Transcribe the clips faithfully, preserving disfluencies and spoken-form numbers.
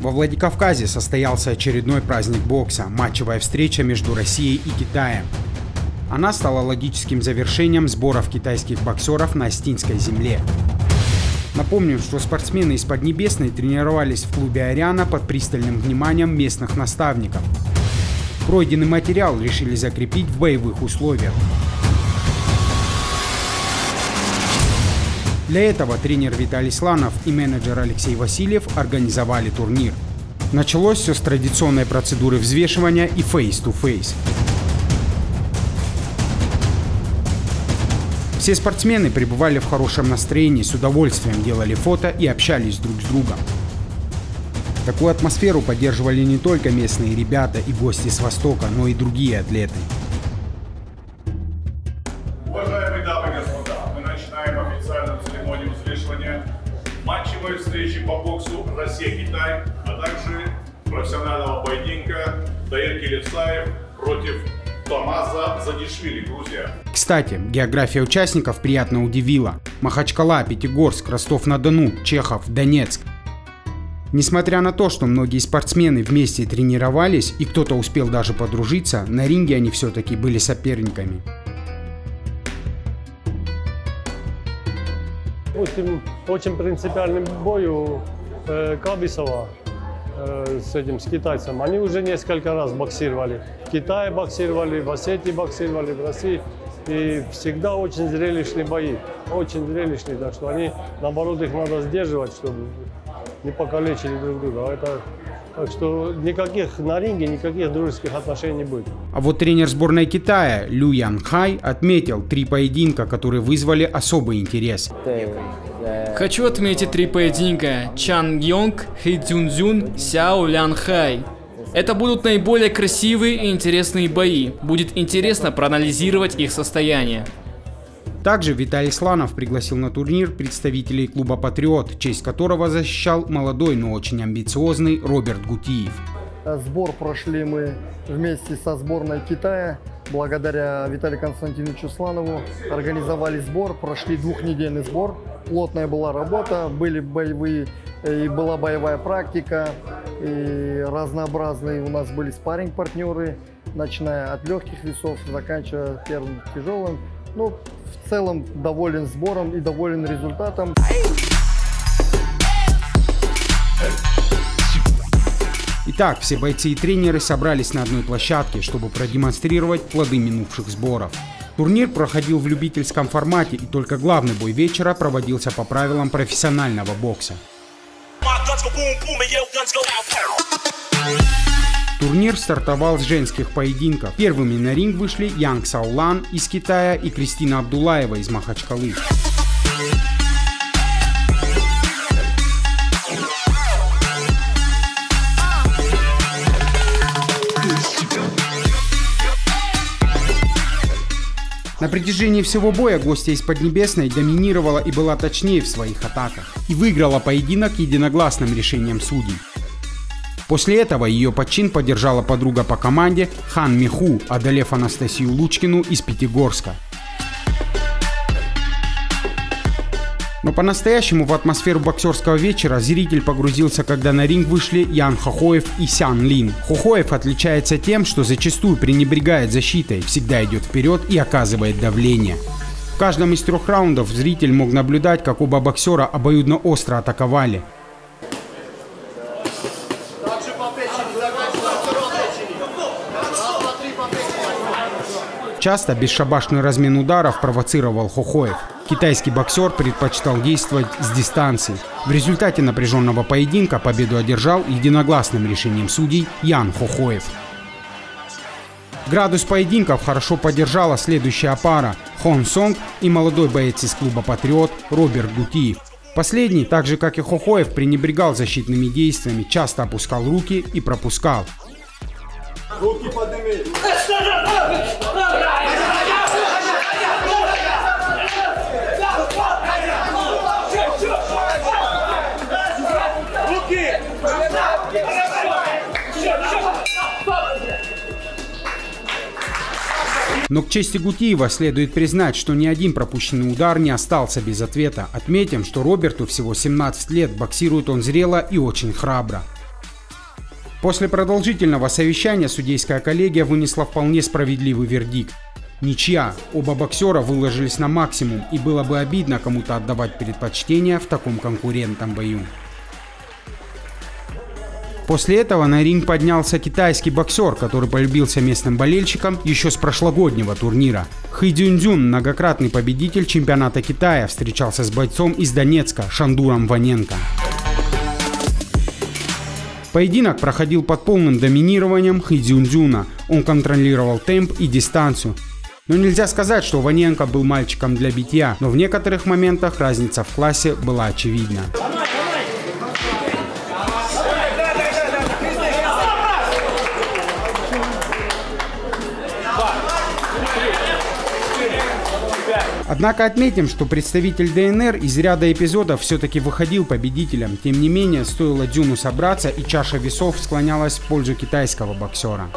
Во Владикавказе состоялся очередной праздник бокса – матчевая встреча между Россией и Китаем. Она стала логическим завершением сборов китайских боксеров на Остинской земле. Напомним, что спортсмены из Поднебесной тренировались в клубе «Ариана» под пристальным вниманием местных наставников. Пройденный материал решили закрепить в боевых условиях. Для этого тренер Виталий Сланов и менеджер Алексей Васильев организовали турнир. Началось все с традиционной процедуры взвешивания и face-to-face. Все спортсмены пребывали в хорошем настроении, с удовольствием делали фото и общались друг с другом. Такую атмосферу поддерживали не только местные ребята и гости с Востока, но и другие атлеты. Уважаемые дамы и господа, мы начинаем официальную церемонию взвешивания матчевой встречи по боксу Россия-Китай, а также профессионального поединка Таир Келевсаев против Томаза Задишвили, Грузия. Кстати, география участников приятно удивила. Махачкала, Пятигорск, Ростов-на-Дону, Чехов, Донецк. Несмотря на то, что многие спортсмены вместе тренировались и кто-то успел даже подружиться, на ринге они все-таки были соперниками. Очень, очень принципиальный бой у э, Кабисова э, с этим, с китайцем. Они уже несколько раз боксировали. В Китае боксировали, в Осетии боксировали, в России. И всегда очень зрелищные бои. Очень зрелищные, так что они, наоборот, их надо сдерживать, чтобы не покалечили друг друга. Это, так что никаких на ринге, никаких дружеских отношений не будет. А вот тренер сборной Китая Лю Ян Хай отметил три поединка, которые вызвали особый интерес. Хочу отметить три поединка: Чан Йонг, Хи Цзюньцзюн, Сяо Лян Хай. Это будут наиболее красивые и интересные бои. Будет интересно проанализировать их состояние. Также Виталий Сланов пригласил на турнир представителей клуба «Патриот», честь которого защищал молодой, но очень амбициозный Роберт Гутиев. Сбор прошли мы вместе со сборной Китая. Благодаря Виталию Константиновичу Сланову организовали сбор, прошли двухнедельный сбор. Плотная была работа, были боевые, и была боевая практика, и разнообразные у нас были спарринг-партнеры, начиная от легких весов, заканчивая первым тяжелым. Ну, в целом доволен сбором и доволен результатом. Итак, все бойцы и тренеры собрались на одной площадке, чтобы продемонстрировать плоды минувших сборов. Турнир проходил в любительском формате, и только главный бой вечера проводился по правилам профессионального бокса. Турнир стартовал с женских поединков. Первыми на ринг вышли Янг Саулан из Китая и Кристина Абдулаева из Махачкалы. На протяжении всего боя гостья из Поднебесной доминировала и была точнее в своих атаках. И выиграла поединок единогласным решением судей. После этого ее подчин поддержала подруга по команде Хан Миху, одолев Анастасию Лучкину из Пятигорска. Но по-настоящему в атмосферу боксерского вечера зритель погрузился, когда на ринг вышли Ян Хохоев и Сян Лин. Хохоев отличается тем, что зачастую пренебрегает защитой, всегда идет вперед и оказывает давление. В каждом из трех раундов зритель мог наблюдать, как оба боксера обоюдно остро атаковали. Часто бесшабашный размен ударов провоцировал Хохоев. Китайский боксер предпочитал действовать с дистанции. В результате напряженного поединка победу одержал единогласным решением судей Ян Хохоев. Градус поединков хорошо поддержала следующая пара – Хон Сонг и молодой боец из клуба «Патриот» Роберт Гутиев. Последний, так же как и Хохоев, пренебрегал защитными действиями, часто опускал руки и пропускал. Руки подними! Но к чести Гутиева следует признать, что ни один пропущенный удар не остался без ответа. Отметим, что Роберту всего семнадцать лет, боксирует он зрело и очень храбро. После продолжительного совещания судейская коллегия вынесла вполне справедливый вердикт. Ничья. Оба боксера выложились на максимум, и было бы обидно кому-то отдавать предпочтение в таком конкурентном бою. После этого на ринг поднялся китайский боксер, который полюбился местным болельщикам еще с прошлогоднего турнира. Хи Цзюньцзюн, многократный победитель чемпионата Китая, встречался с бойцом из Донецка Шандуром Ваненко. Поединок проходил под полным доминированием Хи Цзюньцзюна. Он контролировал темп и дистанцию. Но нельзя сказать, что Ваненко был мальчиком для битья, но в некоторых моментах разница в классе была очевидна. Однако отметим, что представитель ДНР из ряда эпизодов все-таки выходил победителем. Тем не менее, стоило Дзюну собраться, и чаша весов склонялась в пользу китайского боксера.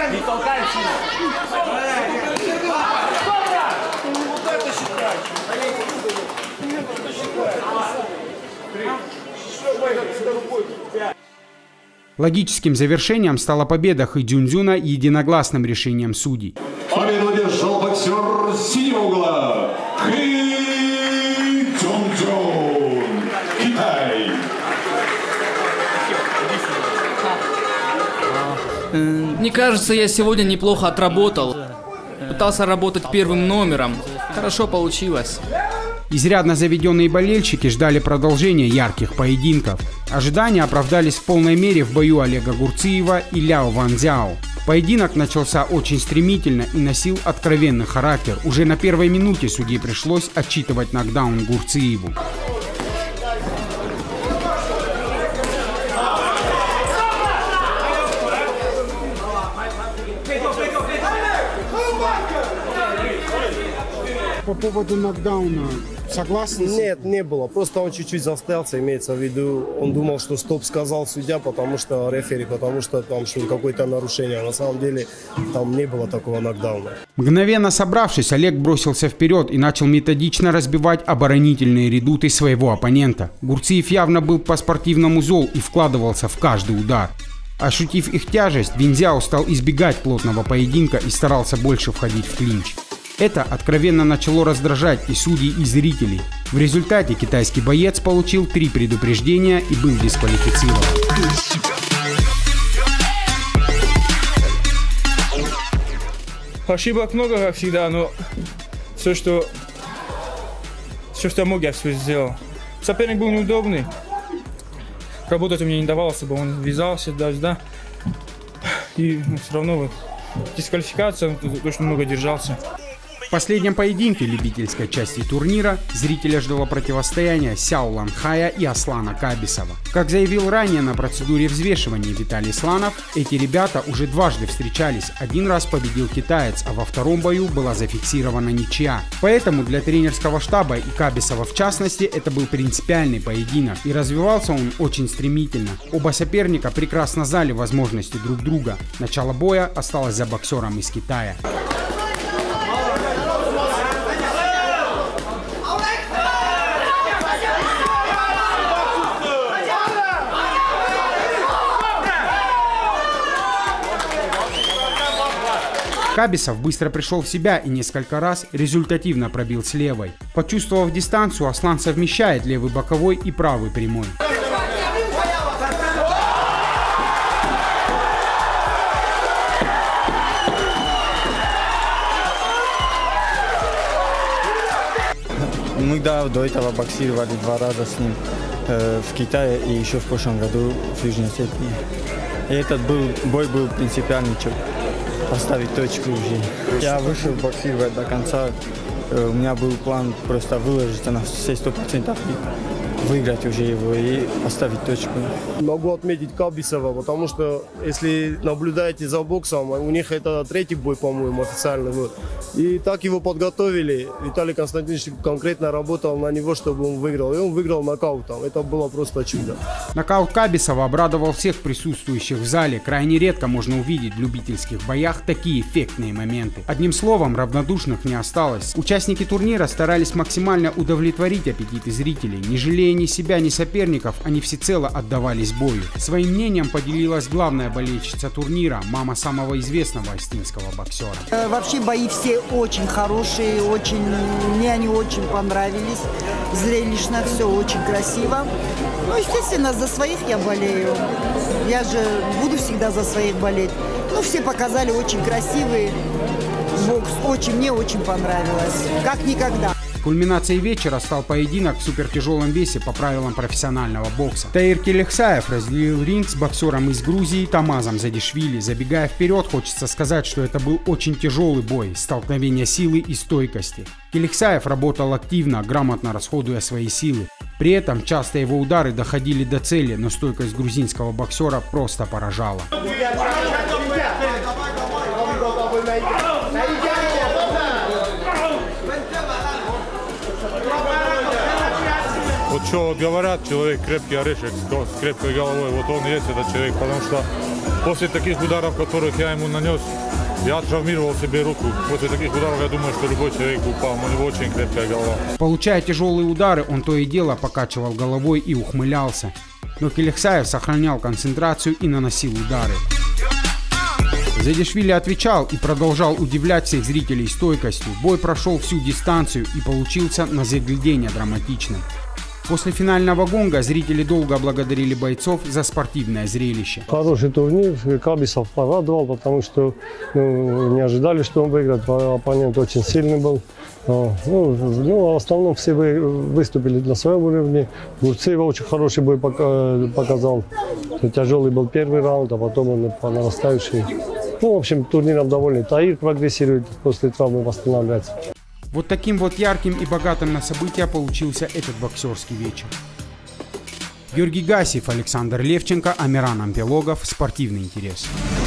Логическим завершением стала победа Хи Цзюньцзюна единогласным решением судей. Победу одержал боксер синего угла Хи Цзюньцзюн, Китай. Мне кажется, я сегодня неплохо отработал. Пытался работать первым номером. Хорошо получилось. Изрядно заведенные болельщики ждали продолжения ярких поединков. Ожидания оправдались в полной мере в бою Олега Гурциева и Ляо Ванцзяо. Поединок начался очень стремительно и носил откровенный характер. Уже на первой минуте судье пришлось отчитывать нокдаун Гурциеву. По поводу нокдауна согласны? Нет, не было. Просто он чуть-чуть застрялся, имеется в виду. Он думал, что стоп сказал судья, потому что рефери, потому что там что какое-то нарушение. А на самом деле там не было такого нокдауна. Мгновенно собравшись, Олег бросился вперед и начал методично разбивать оборонительные редуты своего оппонента. Гурциев явно был по-спортивному зол и вкладывался в каждый удар. Ощутив их тяжесть, Ванцзяо стал избегать плотного поединка и старался больше входить в клинч. Это откровенно начало раздражать и судей, и зрителей. В результате китайский боец получил три предупреждения и был дисквалифицирован. Ошибок много, как всегда, но все, что, все, что я мог, я все сделал. Соперник был неудобный. Работать у меня не давалось, чтобы он вязался, да, да. И ну, все равно вот, дисквалификация, очень много держался. В последнем поединке любительской части турнира зрителя ждало противостояние Сяо Ланхая и Аслана Кабисова. Как заявил ранее на процедуре взвешивания Виталий Сланов, эти ребята уже дважды встречались. Один раз победил китаец, а во втором бою была зафиксирована ничья. Поэтому для тренерского штаба и Кабисова в частности это был принципиальный поединок. И развивался он очень стремительно. Оба соперника прекрасно знали возможности друг друга. Начало боя осталось за боксером из Китая. Кабисов быстро пришел в себя и несколько раз результативно пробил с левой. Почувствовав дистанцию, Аслан совмещает левый боковой и правый прямой. Мы да, до этого боксировали два раза с ним э, в Китае и еще в прошлом году в Южной Осетии. И этот был, бой был принципиальный, чтобы поставить точку уже. Я вышел боксировать до конца. Э, у меня был план просто выложиться на все сто процентов и выиграть уже его и поставить точку. Могу отметить Кабисова, потому что если наблюдаете за боксом, у них это третий бой, по-моему, официальный. Вот. И так его подготовили. Виталий Константинович конкретно работал на него, чтобы он выиграл. И он выиграл нокаутом. Это было просто чудо. Нокаут Кабисова обрадовал всех присутствующих в зале. Крайне редко можно увидеть в любительских боях такие эффектные моменты. Одним словом, равнодушных не осталось. Участники турнира старались максимально удовлетворить аппетиты зрителей, не жалея жалея ни себя, ни соперников, они всецело отдавались бою. Своим мнением поделилась главная болельщица турнира, мама самого известного остинского боксера. Вообще бои все очень хорошие, очень, мне они очень понравились. Зрелищно, все очень красиво. Ну, естественно, за своих я болею. Я же буду всегда за своих болеть. Ну, все показали очень красивый бокс. Очень, мне очень понравилось. Как никогда. Кульминацией вечера стал поединок в супертяжелом весе по правилам профессионального бокса. Таир Келехсаев разделил ринг с боксером из Грузии Тамазом Задишвили. Забегая вперед, хочется сказать, что это был очень тяжелый бой, столкновение силы и стойкости. Келехсаев работал активно, грамотно расходуя свои силы. При этом часто его удары доходили до цели, но стойкость грузинского боксера просто поражала. Вот что вот говорят, человек крепкий орешек с крепкой головой, вот он и есть этот человек, потому что после таких ударов, которых я ему нанес, я травмировал себе руку. После таких ударов я думаю, что любой человек упал, но у него очень крепкая голова. Получая тяжелые удары, он то и дело покачивал головой и ухмылялся. Но Келехсаев сохранял концентрацию и наносил удары. Задишвили отвечал и продолжал удивлять всех зрителей стойкостью. Бой прошел всю дистанцию и получился на загляденье драматичным. После финального гонга зрители долго благодарили бойцов за спортивное зрелище. Хороший турнир, Кабисов порадовал, потому что ну, не ожидали, что он выиграет. Оппонент очень сильный был. Ну, ну, в основном все вы, выступили на своем уровне. Гурцеева очень хороший бой показал. Тяжелый был первый раунд, а потом он по нарастающей. Ну, в общем, турниром довольны. Таир прогрессирует, после травмы восстанавливается. Вот таким вот ярким и богатым на события получился этот боксерский вечер. Георгий Гасев, Александр Левченко, Амиран Ампелогов. Спортивный интерес.